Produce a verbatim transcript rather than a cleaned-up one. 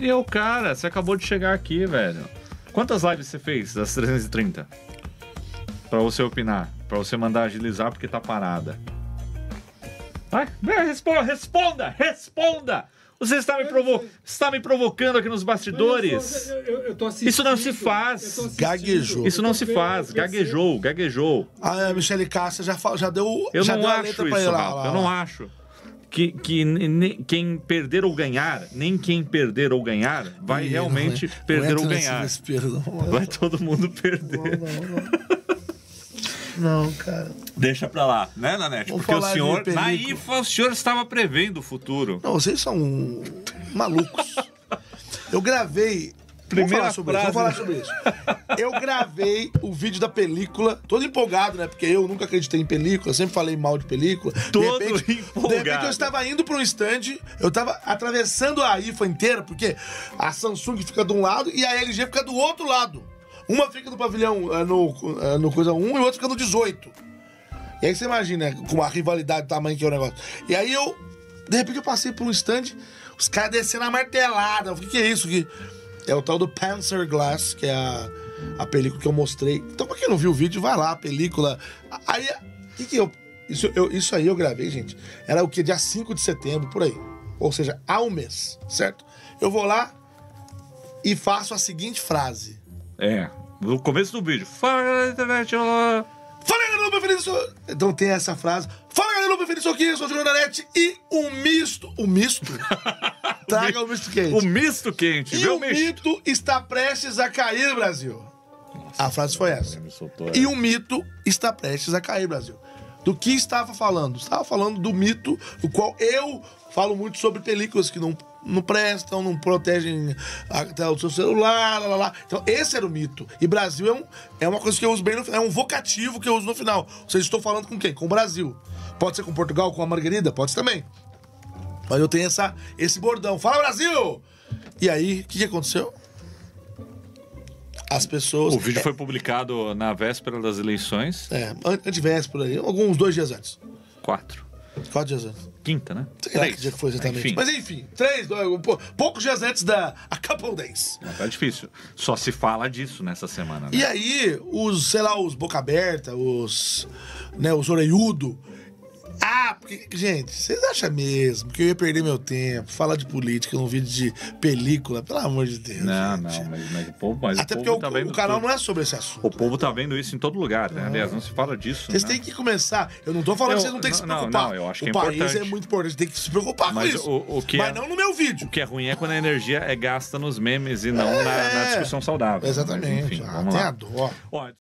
E eu, cara, você acabou de chegar aqui, velho. Quantas lives você fez das trezentas e trinta? Pra você opinar, pra você mandar agilizar porque tá parada. Vai, responda, responda, responda! Você está me, provo está me provocando aqui nos bastidores. Eu, eu, eu tô Isso não se faz. Gaguejou. Isso não se faz. Gaguejou, gaguejou. Ah, a Michele Cássia já, já deu, eu já não deu a acho letra isso, pra ele lá, Rafa, lá, Eu não acho. Que, que quem perder ou ganhar, nem quem perder ou ganhar, vai Ih, realmente não, perder não ou ganhar. Desespero, não. Vai todo mundo perder. Não, não, não. Não, cara. Deixa pra lá, né, Nanete? Vamos Porque o falar senhor, de na película. I F A, o senhor estava prevendo o futuro. Não, vocês são malucos. Eu gravei... Primeira vamos falar sobre frase. isso, vamos falar sobre isso. Eu gravei o vídeo da película, todo empolgado, né? Porque eu nunca acreditei em película, sempre falei mal de película. Todo de repente, empolgado. De repente eu estava indo para um stand, eu estava atravessando a I F A inteira, porque a Samsung fica de um lado e a L G fica do outro lado. Uma fica no pavilhão, é, no, é, no coisa um, e o outro fica no dezoito. E aí você imagina, né, com a rivalidade do tamanho que é o negócio. E aí eu, de repente eu passei por um stand, os caras descendo a martelada. O que, que é isso? Que é o tal do Panzer Glass, que é a, a película que eu mostrei. Então, pra quem não viu o vídeo, vai lá, a película. Aí, o que, que eu isso, eu... isso aí eu gravei, gente. Era o que? Dia cinco de setembro, por aí. Ou seja, há um mês, certo? Eu vou lá e faço a seguinte frase. É, no começo do vídeo. Fala, galera da internet, olá. Fala, galera, meu preferido, sou... Então tem essa frase. Fala, galera, meu preferido, sou aqui, eu sou o Júnior da Net. E o misto... O misto? Traga o misto quente. O misto quente, E viu, o misto? mito está prestes a cair, Brasil. Nossa, a frase foi essa. Me soltou, E é. o mito está prestes a cair, Brasil. Do que estava falando? Estava falando do mito, do qual eu falo muito sobre películas que não, não prestam, não protegem até o seu celular, lá, lá, lá. Então, esse era o mito. E Brasil é, um, é uma coisa que eu uso bem no final, é um vocativo que eu uso no final. Ou seja, estou falando com quem? Com o Brasil. Pode ser com Portugal, com a Margarida? Pode ser também. Mas eu tenho essa, esse bordão. Fala, Brasil! E aí, o que, que aconteceu? As pessoas... O vídeo é, foi publicado na véspera das eleições. É, antivéspera aí, alguns dois dias antes. Quatro. Quatro dias antes. Quinta, né? Sei lá que dia que foi exatamente. Enfim. Mas enfim, três, dois, poucos dias antes da A Couple Days. Não, tá difícil. Só se fala disso nessa semana, né? E aí, os, sei lá, os boca aberta, os, né, os orelhudo. Ah, porque, gente, vocês acham mesmo que eu ia perder meu tempo, falar de política num vídeo de película? Pelo amor de Deus. Não, gente. não, mas, mas o povo... Mas Até o porque povo o, tá vendo o canal tudo. não é sobre esse assunto. O povo tá vendo isso em todo lugar, né? Aliás, não se fala disso, Vocês né? têm que começar. Eu não tô falando Eu- que vocês não têm que se não, preocupar. não, eu acho que o é país importante. é muito importante, tem que se preocupar Mas com isso. o- o que Mas é- não no meu vídeo. O que é ruim é quando a energia é gasta nos memes e não É. na, na discussão saudável. Exatamente. Mas, enfim, Ah, vamos tem lá. a dó. Ó,